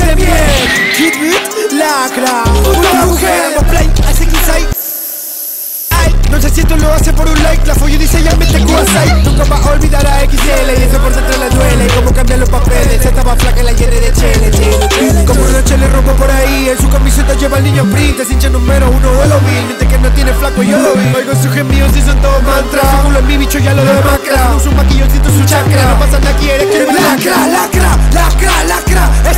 Premier, Kid Beat, lacra, puta mujer, play, hace 15. No sé si esto lo hace por un like, la follo dice ya mete cosas. Nunca va a olvidar a XL y eso por dentro le duele. Como cambian los papeles, se estaba flaca en la llena de chele. Como Roche le rompo por ahí, en su camiseta lleva el niño print. Es hincha número 1 o lo vi, miente que no tiene flaco yo lo vi. Oigo sus gemidos y son todos mantras. Su culo en mi bicho ya lo demacra. Uso un maquillón, siento su chakra. No pasa nada, quiere que me lacra, lacra, lacra, lacra.